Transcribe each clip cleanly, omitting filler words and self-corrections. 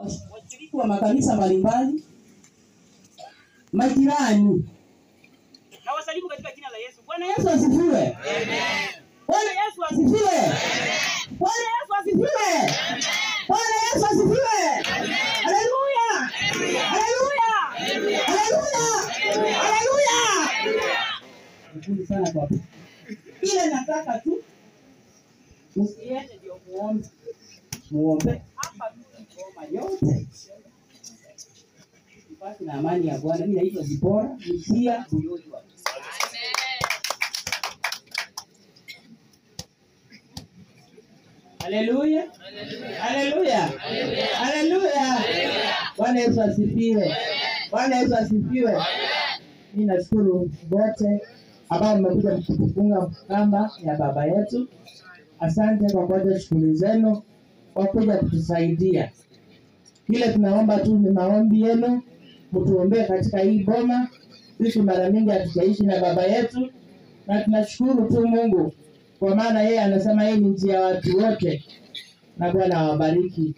washiriki wa makanisa mbalimbali, majirani. Na wasalimu katika jina la Yesu. Bwana Yesu asifiwe. Amen. Bwana Yesu asifiwe. Amen. Bwana Yesu asifiwe. Amen. Bwana Yesu asifiwe. Amen. Haleluya. Haleluya. Haleluya. Haleluya. Nzuri sana kwa hapo. Ile nataka tu msiende ndio muombe hapa ngoma yote. Basi na amani ya Bwana. Mimi naitwa Zipora, mtia Buyoli wa. Haleluya. Haleluya. Haleluya. Bwana Yesu asifiwe. Bwana Yesu asifiwe. Mimi nashukuru wote ambao mmekuja kufunga kamba ya baba yetu. Asante kwa kuja shughuli zenu, kwa kuja kutusaidia. Kile tunaomba tu ni maombi yenu, mtuombee katika hii boma. Sisi mara mingi hatujaishi na baba yetu, na tunashukuru tu Mungu kwa maana yeye anasema yeye ni njia ya watu wote, na Bwana awabariki.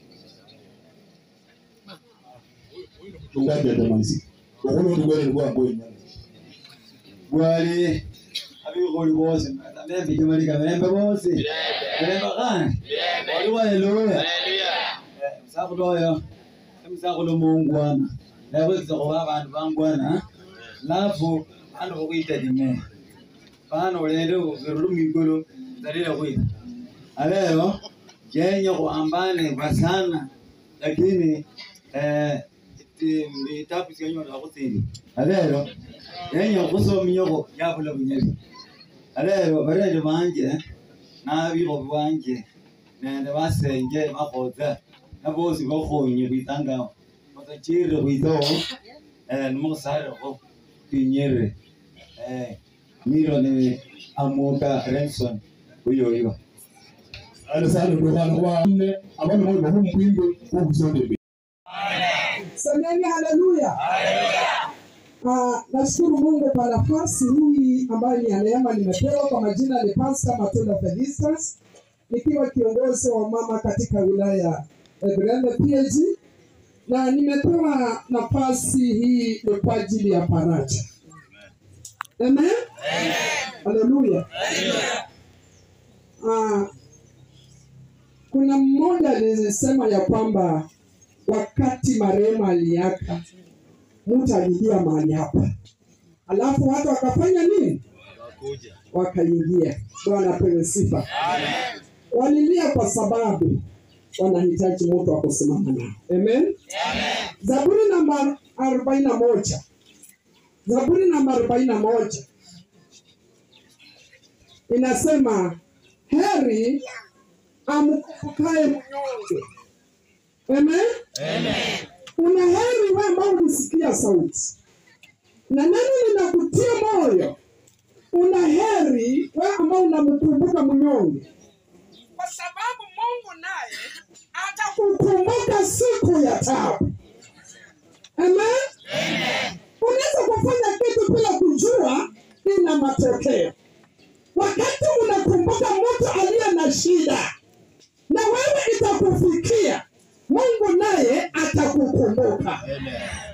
Tungaje tamalizi. Kwa hiyo ndio ni kwa kweli. Wali abikho libose na video mali kamera bose. Kamera kan. Haleluya. Sakuloyo. Emsakulo mungwana. Na kwekisa kwa abantu bangwana. Lafu ando kuita dime. Bana lero rumigolo dalila kwita. Aleo yenye kuambane kwa sana, lakini tapu siyanyo na kusini. Aleo yenye kusomiyoko yakula bunyeli. Aleo barede banje na bibo bwanje nende basenge makoza na bosi bakhonye bitanga batachire bito numusare ko kinyere miro ni amuka Renson uyo Sana ndio kwa nne ambao ni wa mpingo kwa kusonde. Semeni haleluya. Haleluya. Nashukuru Mungu kwa nafasi hii ambayo ni neema nimepewa. Kwa majina ni Pastor Matunda Felicitas, nikiwa kiongozi wa mama katika wilaya ya Grande PG, na nimepewa nafasi hii kwa ajili ya faraja. Amen. Amen. Haleluya. Haleluya. Kuna mmoja alisema ya kwamba wakati marehemu aliaka, mtu aliingia mahali hapa, alafu watu wakafanya nini? Wakaingia. Bwana apewe sifa. Amen. Walilia kwa sababu wanahitaji mtu wa kusimama nao. Amen. Amen. Zaburi namba 41. Zaburi namba 41 inasema heri amkumbukaye mnyonge. Amen. Amen. Una heri wewe ambao unasikia sauti na neno linakutia moyo. Una heri wewe ambao unamkumbuka mnyonge, kwa sababu Mungu naye atakukumbuka siku ya taabu. Amen. Amen. Unaweza kufanya kitu bila kujua ina matokeo. Wakati unakumbuka mtu aliye na shida na wewe itakufikia, Mungu naye atakukumbuka. Amen.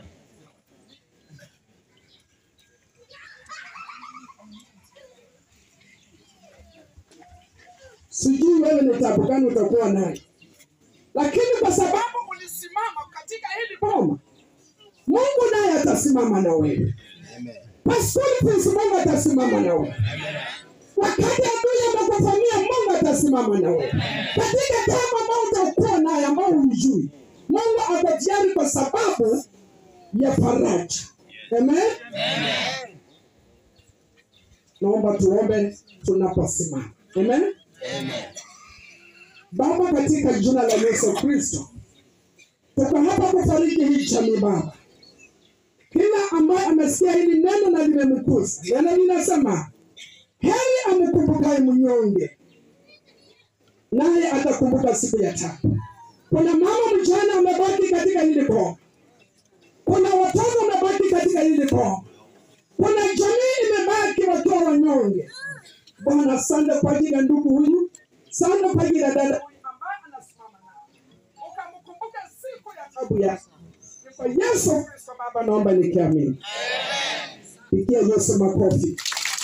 Sijui wewe ni tabu gani utakuwa naye, lakini kwa sababu ulisimama katika hili boma, Mungu naye atasimama na wewe. Amen. Pastor Mungu atasimama na wewe. Amen. Wakati adui anakufanyia, Mungu atasimama na wewe. Katika kama ambao utakuwa naye ambao unijui, Mungu atajali kwa sababu ya faraja. Amen. Amen. Naomba tuombe tunaposimama. Amen. Amen. Baba, katika jina la Yesu Kristo, tuko hapa kufariki hii jamii Baba. Kila ambaye amesikia hili neno na limemkusa, neno linasema heri amkumbukaye mnyonge, naye atakumbuka siku ya taabu. Kuna mama mjane amebaki katika hili boma, kuna watoto wamebaki katika hili boma, kuna jamii imebaki wakiwa wanyonge. Bwana, asante kwa ajili ya ndugu huyu, asante kwa ajili ya dada huyu ambaye anasimama nao, ukamkumbuka siku ya taabu. siku ya kwa Yesu Kristo Baba, naomba nikiamini. Pigia Yesu makofi.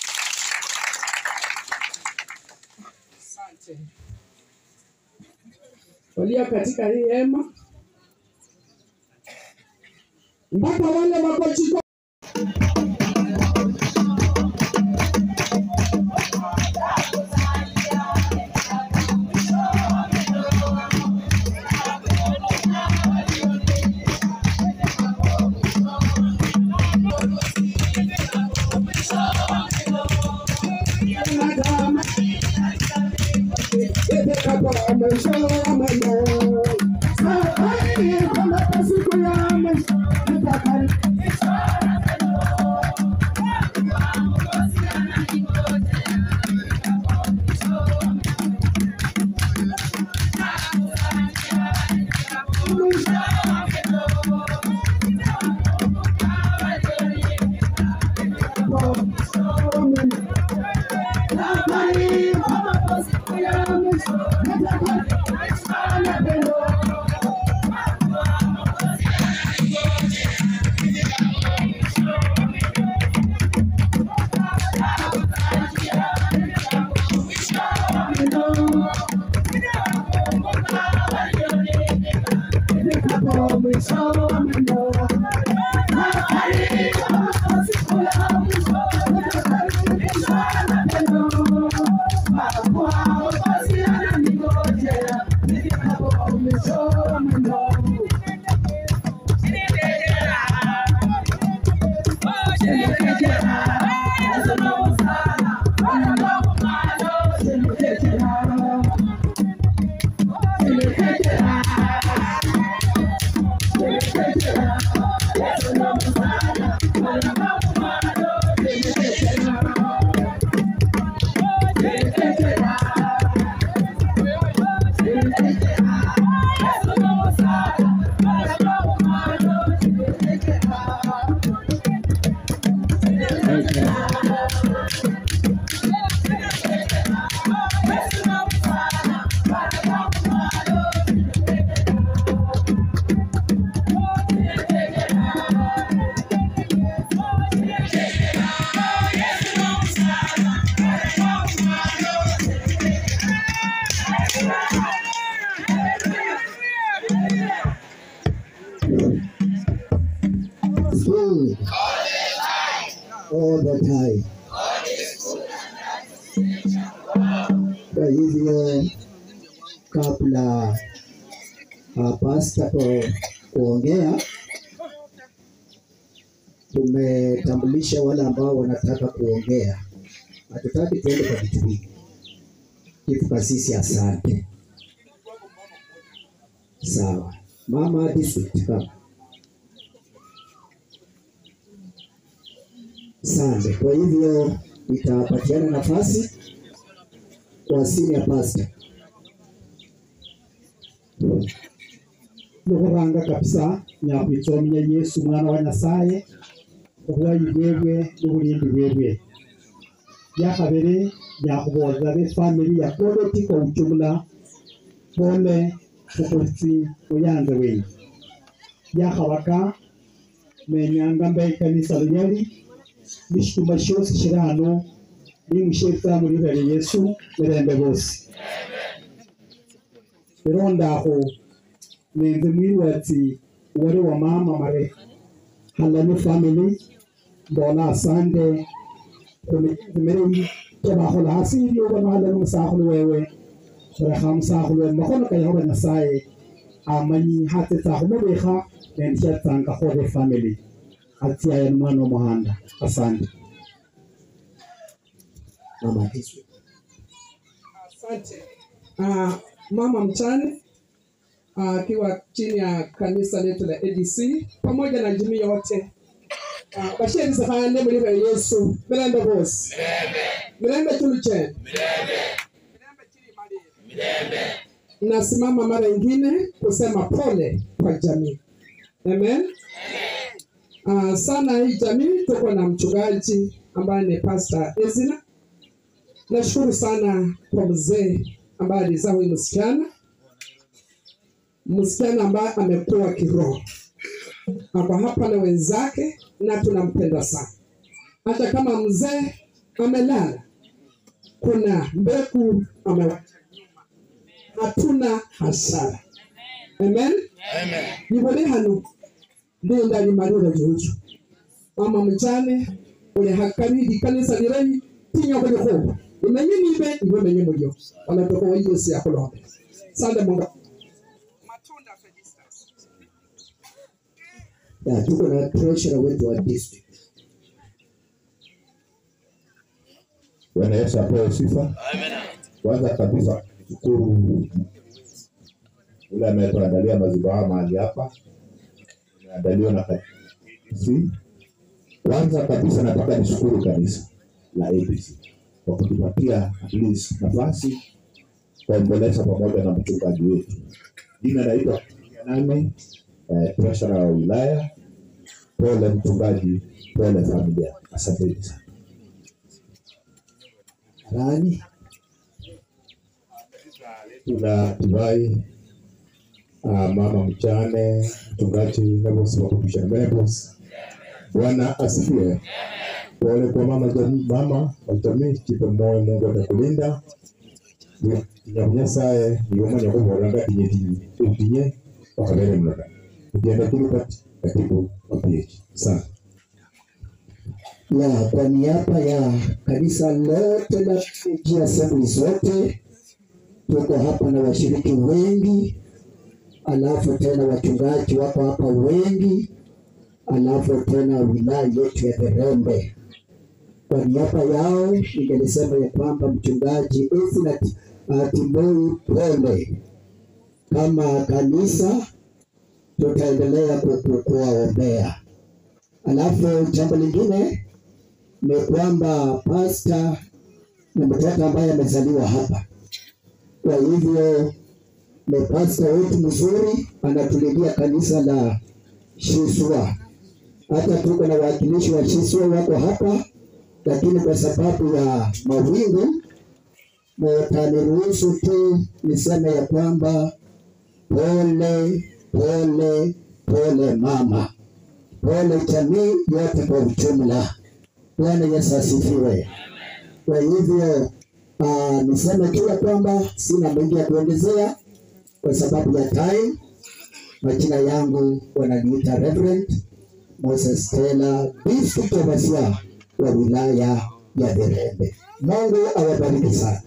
Asante. Walio katika hii hema mpaka wale makochi all the time. Kwa hivyo kabla pasta kuongea, tumetambulisha wale ambao wanataka kuongea. Hatutaki tuende kwa vitu vingi. Kitu kasisi, asante. Sawa. Mama district kama. Asante. Kwa hivyo itapatiana nafasi kwa senior pastor. Nukuranga kabisa nyakwitsomya Yesu mwana wa Nyasaye obwayi bwebwe n'uburindi bwebwe. Yakabere yakuboza be family ya Kodoti kwa ujumla bone kukosi uyanze wengi. Yakabaka menyanga mbe kanisa lyali bishuma shose shirano bimushefa muri bere Yesu berembe bose. Ronda aho nenze mwiwati wari wa mama mare halani family bona asante kumere tabahola hasiri ubona halani musahulu wewe raham sahulu makono kayoba Nyasaye amanyi hate tahumo beha nensha tanga hore family atia ya mwana muhanda. Asante mama Yesu. Asante mama mchane akiwa chini ya kanisa letu la ADC pamoja na jamii yote. Bashiri sahane muri ba Yesu mirembe bose mirembe tuluche mirembe chini mali mirembe. Nasimama mara nyingine kusema pole kwa jamii. Amen. Sana hii jamii tuko na mchungaji ambaye ni Pastor Ezina. Nashukuru sana kwa mzee ambaye alizaa huyu msichana. msichana ambaye amekuwa kiroho. Ako hapa na wenzake na tunampenda sana. Hata kama mzee amelala, kuna mbegu hatuna hasara. Amen. Amen. Nibone hano ndenda ni marira juju. Mama mchane ule hakani kanisa lirai tinya kwenye kombo. Imenye nibe imenye moyo. Wanatoka wajio si akolombe. Sande Mungu. Matunda Felicitas. Ya tuko na treasurer wetu wa district. Bwana Yesu apewe sifa. Amen. Kwanza kabisa shukuru ule ametuandalia madhabahu mahali hapa. Tumeandaliwa na kanisa. Kwanza kabisa nataka nishukuru kanisa la ABC kwa kutupatia at least nafasi kuendeleza pamoja na mchungaji wetu. Jina naitwa nani? Treasurer wa wilaya. Pole mchungaji, pole familia. Asante sana. Rani Tuna Tivai, mama mchane, mchungaji na bosi wa kupisha mbele bosi. Bwana asifiwe. Pole kwa mama watamii kipe moyo, Mungu atakulinda. Nyamunyasaye ni umanya kuboranga tinye wakabere mnoda. Ukienda kilipati katibu wapiyechi. Sana. ya kwa niaba ya kanisa lote la Assembly zote, tuko hapa na washiriki wengi, alafu tena wachungaji wako hapa wengi, alafu tena wilaya yetu ya Derembe. Kwa niaba yao ningesema ya kwamba mchungaji Ezra Timoi pole. Kama kanisa tutaendelea kuwaombea. Alafu jambo lingine ni kwamba pastor ni mtoto ambaye amezaliwa hapa. Kwa hivyo ni pastor wetu mzuri, anatulilia kanisa la Shiswa. Hata tuko na wakilishi wa Shiswa wako hapa, lakini kwa sababu ya mawingu mtaniruhusu tu niseme ya kwamba pole pole pole mama, pole jamii yote kwa ujumla. Bwana Yesu asifiwe. Kwa hivyo niseme tu ya kwamba sina mengi ya kuongezea kwa sababu ya time. Majina yangu wananiita Reverend Moses Stella, District Overseer wa wilaya ya Derembe. Mungu awabariki sana.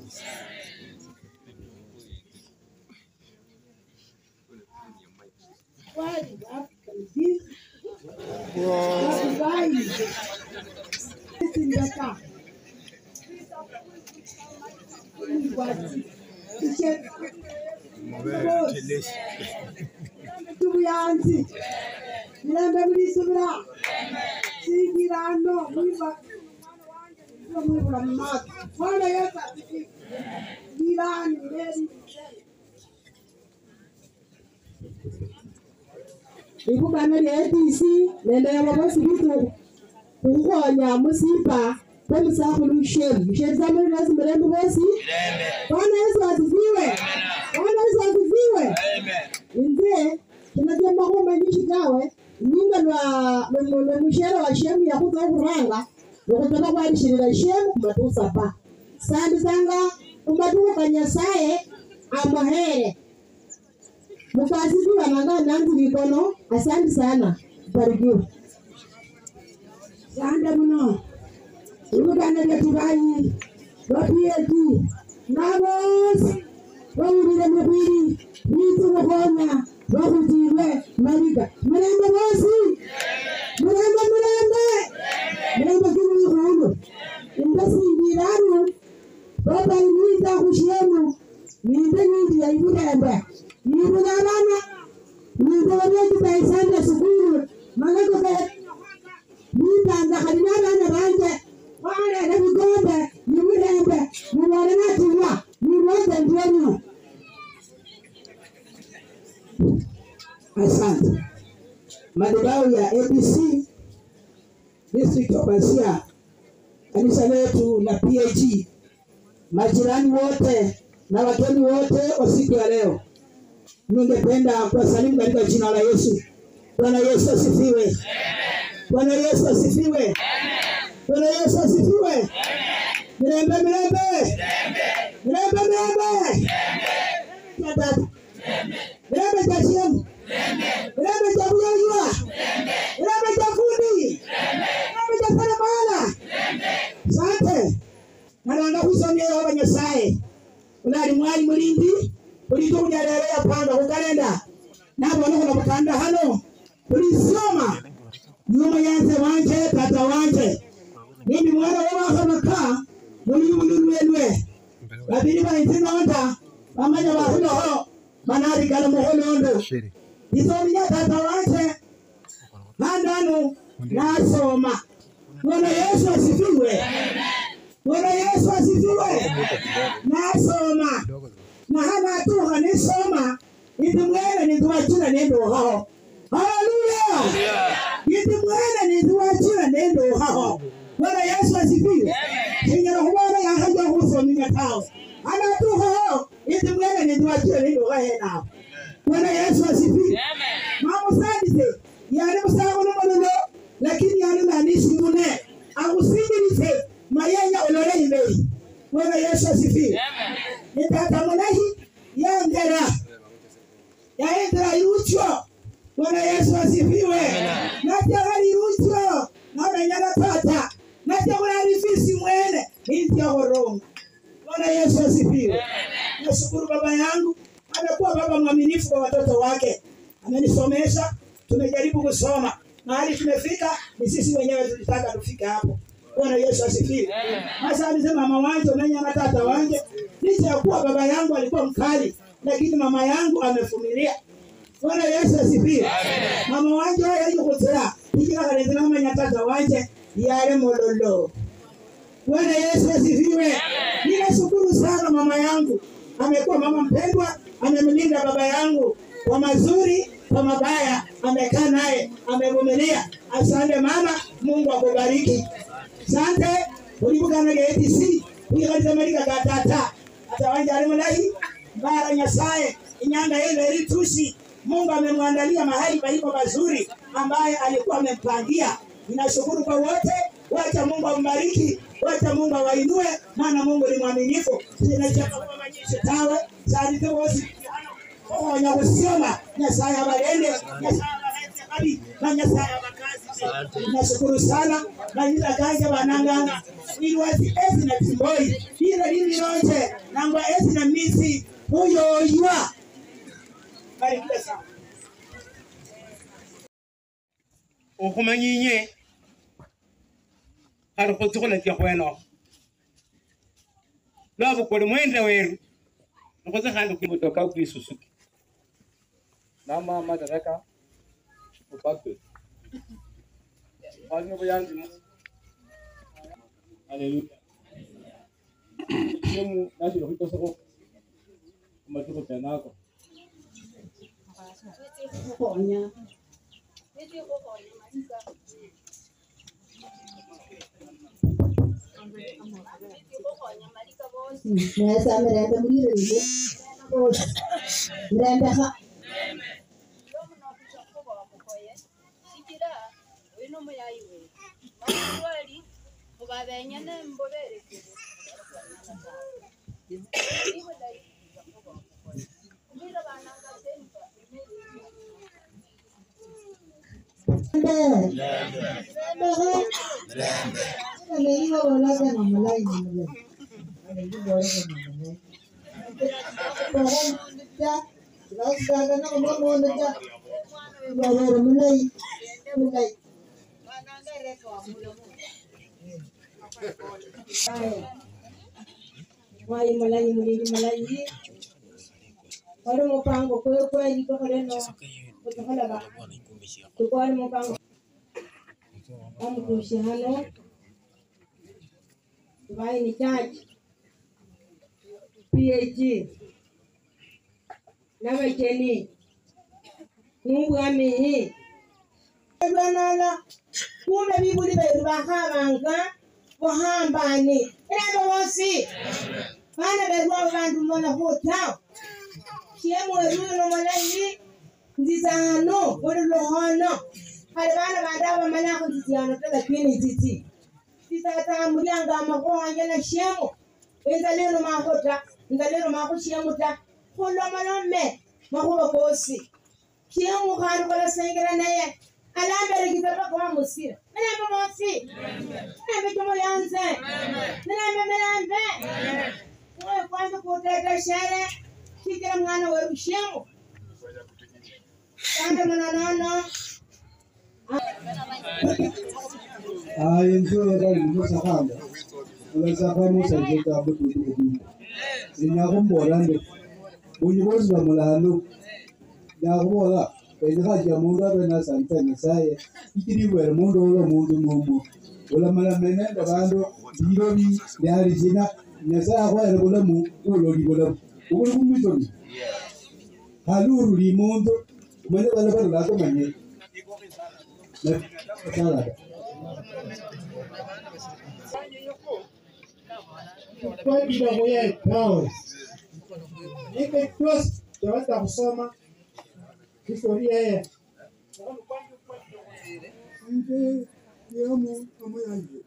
Tubuyanzi nilembe bilisubira sigirano mwiba mwiba mmat Bwana Yesu asifiwe. Girani mbele ibugana lya ADC nende yababosi bitu kungonya musipa kwa msahulu shemu zamu lazima mlembe bosi. Bwana Yesu asifiwe. Bwana Yesu asifiwe. Ndio tunajua mambo mengi dawe ninga na mshahara wa shemu ya kutoa kuranga wakati kwa shirika shemu kumatusa pa sandi sanga kumatuka kwa Nyasaye amahere mukasifu wananga nanzi mikono. Asante sana, barikiwa. Sande mno ibugana lya Tivai wapieti nabos wawulire mubiri bitu mukonya wakutiwe mariga murembe bosi murembe kini yuhuno indasingiranu baba inita kushemu ninde nindi ya iburembe nibuga abana nibuga isande sukuru magago ke nitanda kalina abana banje wale na bigombe nimurembe mubone natiwa niboze ndiyonyo. Asante. Madhabahu ya ABC District Overseer, kanisa letu la PAG, majirani wote na wageni wote wa siku ya leo, Ningependa kuwasalimu katika jina la Yesu. Bwana Yesu asifiwe. Bwana Yesu asifiwe. Bwana Yesu asifiwe. Mirembe mirembe. Mirembe mirembe. Mirembe. Mirembe cha siemu. Mirembe cha buyayua. Mirembe cha fundi. Mirembe cha saramala. Sante. Naranga kusomya Yehova Nyasaye. Unali mwali mulindi. Ulito kujalelea panga kukalenda. Nabona kuna bukanda hano. Ulisoma. Nyuma yanze wanje tata wanje. Mimi mwana wa maka muri mululwe. Babiri ba intina onda. Bamanya ba hulo manari gala muholondo. Isominya tata wanje. Handanu nasoma. Bwana Yesu asifiwe. Bwana Yesu asifiwe. Nasoma. Na hana tuha nisoma. Itumwele nituwachira nendo hao. Hallelujah. Itumwele nituwachira nendo hao. Bwana Yesu asifiwe. Kinyana kubona yakaja kusomia tao. Hana tuha hao. Itumwele nituwachira nendo hao. Bwana Yesu asifiwe. Mama sadise. Yani msago na malolo. Lakini yani nanisi mune. Akusingirise. Mayanya olore himei. Bwana Yesu asifiwe. Nitata munahi. Yangera. Yaendera irucho. Bwana Yesu asifiwe. Nataka irucho. Naona nyana tata. Nataka rifisi mwene. Inti ya horongo. Bwana Yesu asifiwe. Nashukuru baba yangu. Amekuwa baba mwaminifu kwa watoto wake. Amenisomesha. Tumejaribu kusoma. Mahali tumefika ni sisi wenyewe tulitaka tufike hapo. Bwana Yesu asifiwe. Sasa alisema mama wangu na nyana tata wangu. Licha ya kuwa baba yangu alikuwa mkali, lakini mama yangu amevumilia. Bwana Yesu asifiwe. Mama wangu alikuwa nikika kanisa mama nyatata wanje yale mololo. Bwana Yesu asifiwe. Ninashukuru sana mama yangu. Amekuwa mama mpendwa, amemlinda baba yangu kwa mazuri, kwa mabaya, amekaa naye, amevumilia. Asante mama, Mungu akubariki. Asante, ulibugana na ATC, ulikata malika katata. Atawanja alimulahi, bara Nyasaye, inyanga ile ilitusi. Mungu amemwandalia mahali palipo pazuri ambaye alikuwa amempangia. Ninashukuru kwa wote, wacha Mungu ambariki, wacha Mungu awainue, maana Mungu ni mwaminifu. Tunachapa kwa majeshi tawe, sadi wosi. Oh, nyagusoma, Nyasaye abalende, Nyasaye abalete kabi, na Nyasaye abakazi. Ninashukuru sana, na nila ganja bananganga. Ilwazi ezi na timboi, ila lini yote, nangwa ezi na misi, huyo yua. Barikile sana. Okumanyinye alikotukula kya kweno labo kole mwenda weru nokoza kandi kumotoka ku Suzuki nama madaraka upakwe wani boyanzi haleluya nemu nashiro kitosoko kumatuko tenako Konya. Nesa merenda mulire ile. Merenda ha. Wai malai mulini malai. Baru mau panggo kue di kau no. Betul kan apa? Tuh kau mau panggo. Kamu kusiano. Wai ni charge. PhD. Nama Jenny. Mungu amihi. Bwana kumbe bibuli beru bahabanga bohambani. Era bosi. Bana beru abantu mona hotao. Shemu weruno malali nzizano werulohono kale bana bandaba manya nzizano tala pini nzizi titata mulyanga makonje na shemu enzalero makota nzalero makushemu ta kullo malome makuba kosi shemu khanu kala sengera naye alambere kitapa kwa musira mena mosi mena tomo yanze mena melambe wewe kwanza kuteta shere kikira mwana wewe shemu kanda mananono Njoo ndani Musa kamba. Unaweza kwa Musa jeta hapo tu. Ninakumbora ndio. Unyibozi wa mulalo. Yakubola. Eza haja mundu abena santa nasaye. Ikiri bwera mundu olo mundu mumbu. Ola mala menenda bando birobi yari jina nasa kwa era bola mu olo libola. Uli kumizoni. Haluru limundo. Mane bala bala lako manye. Sala. Kwa kidogo ya kaos. Ike plus tawata kusoma historia ya. Nje yemu amoyangu.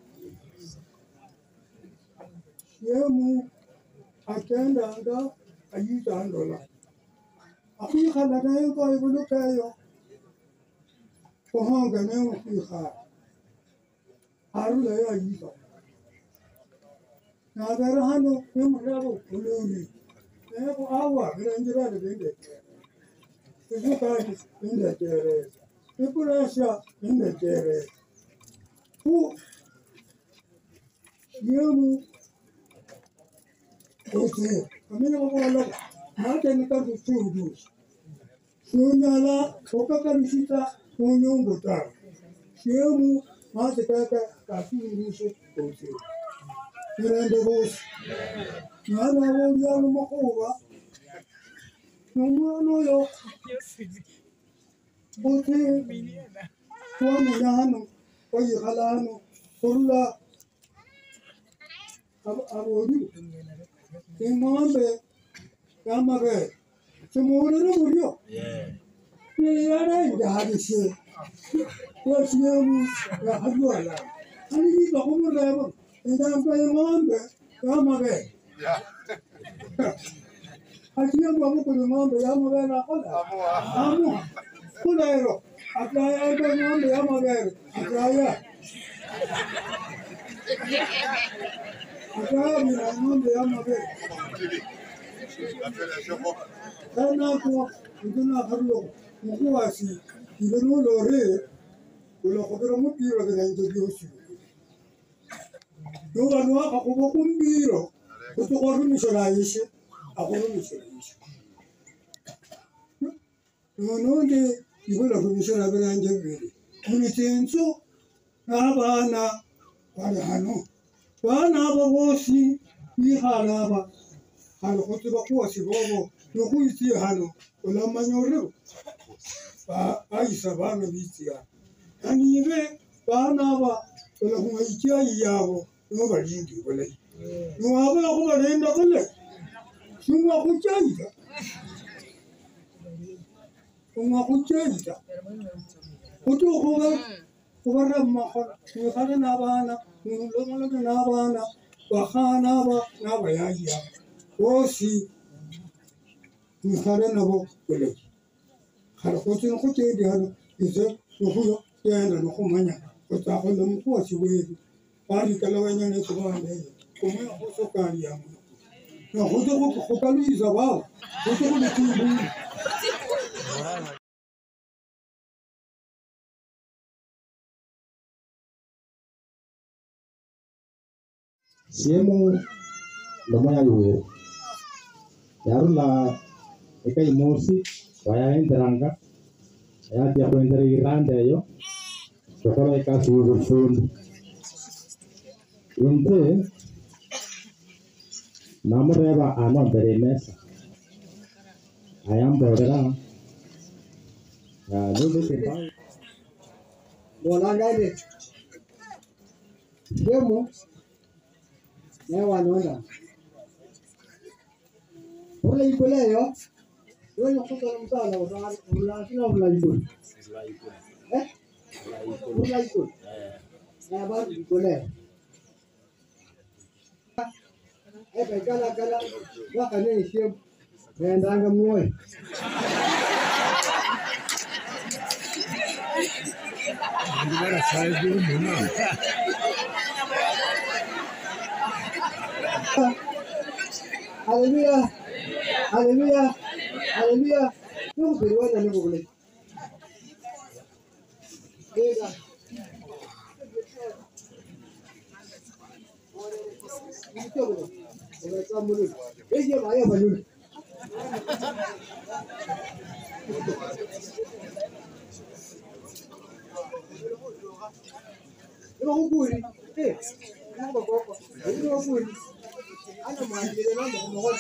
Yemu akenda anga ayita ndola. Akui khala nayo kwa ibulukayo. Kohanga nayo kuiha. Arula ya ayita. Nagarahano yamurabo kuluni. Eko awa birangira bende. Ezukaji bende tere. Ekurasha bende tere. Ku yemu ote amina bawala mate nikaru chudu. Sunyala okakarishita kunyongota. Yemu mate kaka kafirishe ote. Miranda vos. Nana volia no makuba. No yo. Bote. Tuani yano. Oye halano. Kurla. Abodi. Imambe. Yamabe. Semua orang mulia. Ni ada jadi sih. Wasiamu ya hajuala. Ani kita kumur lama. Indang pemambe, yamabe. Asyik kamu pemambe yamabe nak apa? Kamu, kudairo. Asyik pemambe yamabe. Asyik. Asyik pemambe yamabe. Karena aku itu nak perlu, aku asih. Itu lori, kalau kau berumur kira dengan jadi usia. Yo ganua ako kumbiro. Kuto ko rin siya ayos. Ako rin siya ayos. No de ibo la rin siya na benanje biri. Kunisenso na bana para hano. Bana ba bosi ihala ba. Hano ko tiba ko si bobo. No ko iti hano. Wala manyore. Ba ay sa bana bitiya. Ani be bana ba wala ko iti ayabo. No balingi wala. No aba ko balenda kale. Suma ko chaita. Suma ko chaita. Kuto ko ba ma ko ni na bana, ni lo na bana, wa khana ba na ba ya ya. Osi ni khare na bo wala. Khare ko tin ko che di hano. Ise no ko ya na no ko manya. Ko ta ko no ko si we. Pari kalawanya ne kubane kuma hoso kali ya na hoto ko kali zawa hoto ko tibu Siemu lomoya yuwe yarula ekai mosi waya enteranga ya dia kuendere irande yo chokora eka suyu fundi Inte namureba ano mbere mesa ayamborera ya nube tiba Bolangade. Demo. Ya wanona. Ole ikoleyo. Wewe unakuta msala unashinda unajua. Unajua. Na bado kule. Kala waka nini sio naendanga moyo. Haleluya. Haleluya. Haleluya. Mungu periwana ni kule. Ega. Ege maya baluni. Ema hukuri. Namba boko. Ema hukuri. Ana mwandile namba kumwona.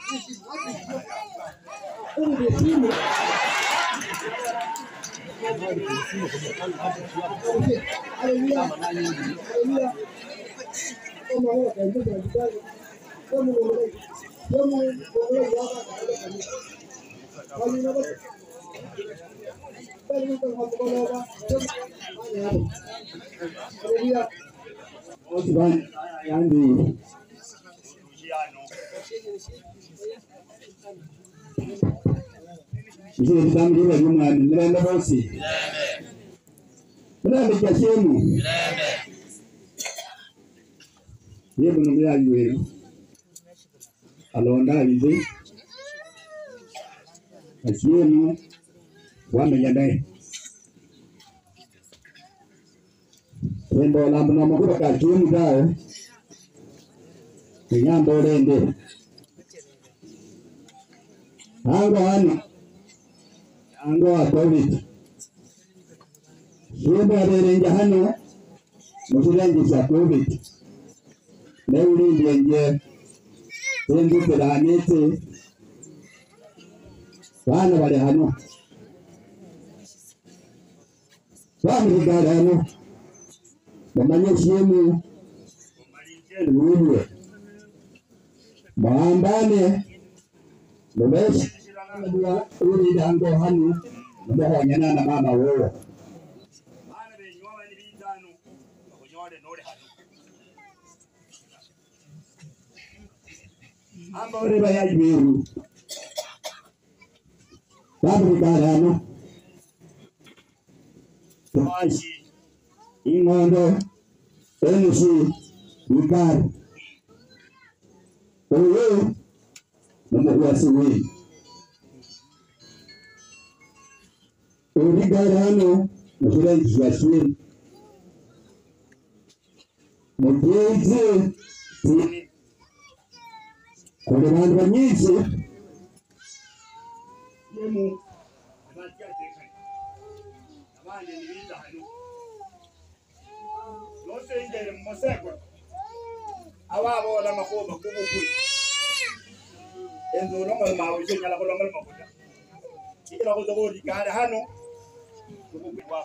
Haleluya. Haleluya. Kama wewe kaingia ndani. Kama wewe alonda bize asiemu wamenya naye endo lambo na makuba ka kiemu dae nyambo lende ango covid yebo aberenja hano mukirenje cha covid na ulindi nje Tendu peranete bana bali hano bamigara hano bamanye shiemu wewe maambane mbeshi uri dango hano mbahonyana na mama wewe bana benyoma ni bitano kunyore nore hano amba ore bayajiru babu garano toashi ingondo enusi nikar oyo namuwasiwe ori garano murenzi wasiwe mugeze kuna bantu banyinshi yemu abatyateka abandi nibiza hano yose ingere mu maseko ababo wala makoba kubukwi enzo no mama uje nyala ko longa makuta ikira ko zogo dikara hano kubukwi wa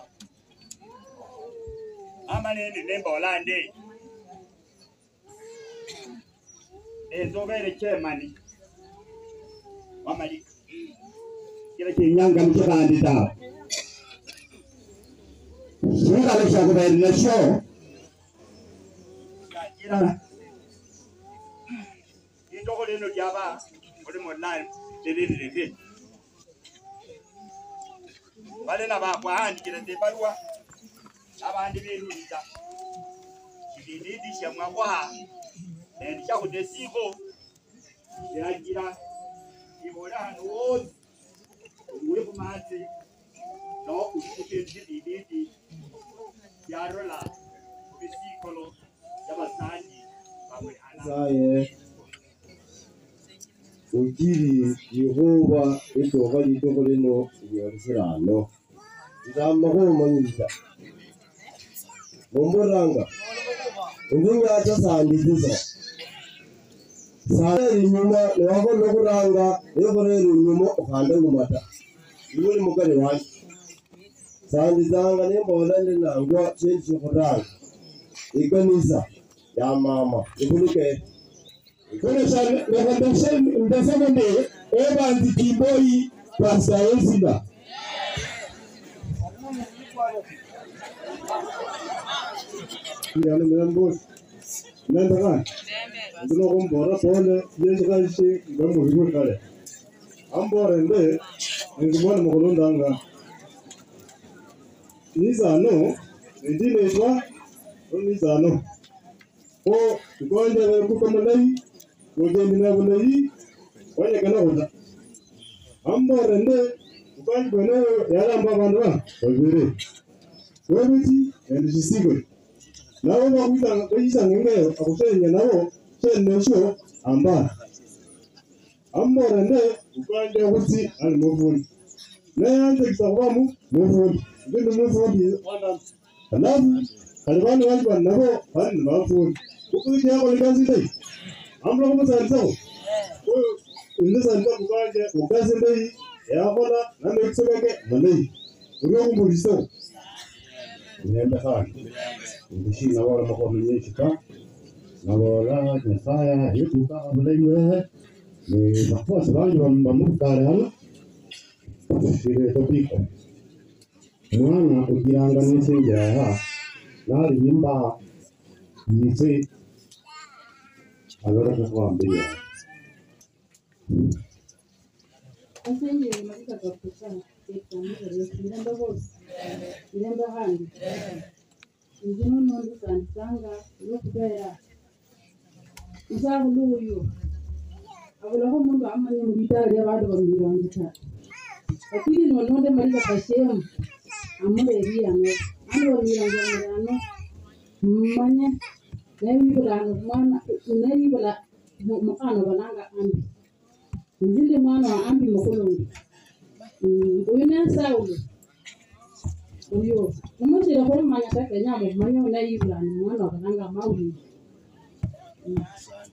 amanene nemba olande ezobere chemani wamalika kila kinyanga mchakandi ta sura lesha kubere nesho kira indoko leno lyaba oli online lelelele bale na bakwa handikira tebalwa abandi beruliza kididi shamwa kwa ndisha kudesiko yagira ibora hano wose uwe kumate no ukukenje dididi yarola bisikolo yabasangi bamwe saye ukiri Yehova itoka litoko lino yorisirano ndamako manyita Momoranga Ndinga ata sandiza Sare inyuma wako nokuranga yekore inyuma ukanda kumata Yuli mukali wani Sandizanga nembola ndinangwa chenji kuranga Ikanisa ya mama ikulike Kone sana ndasema nde eba ndikiboi Pastor Eziba. Yana mlembo. Nenda kan. Ndio kumbora pole yesu kanshi ngamu hiyo kale. Ambore nde ngumwana mukulundanga. Nizano ndine twa nizano. O ngoja kuko mulai ngojendi na bulai wanya kana hoda. Ambore nde ukanji bwana yala mbabandu ba obere. Webiti ndishisigo. Nabo bakwita kuyisa ngenge akusenya nabo chennesho amba. Ambore nde ukanje kuti ali muvundi. Nayanze kisabamu muvundi. Ndio muvundi wanda. Alafu kalibani wangu nabo bali bavundi. Ukuje yako likazi dai. Ambro kama sanzo. Ndio sanzo kukanje ukazi dai yakola na mexokeke malai. Uriyo kumbuliso. Nienda sana. Ndishi na wala makomenye chika. Na wala nyasaya yetu ka malai ni bakwa sabangi bamukare hano. Shire topiko. Mwana ukiranga n'isengera ya nari nimba yise alora kwa mbele. Asenge malika kapesa tekamira kiramba bose. Kiramba handi. Ingino nondo kansanga yo kubera. Uzabuluyo. Abulaho mundu amanye mu bitari y'abandi bamwirangita. Akiri nononde malika kashemu. Amureri yango. Ano bamwirangirano. Manya. Nayibulano mwana nayibula mukano bananga ambi. Nzinde mwana wa ambi mukolongi. Uyu ne Saulo. Uyu. Umutira ko manya takenya mu manyo nayibulano mwana wa bananga mauli.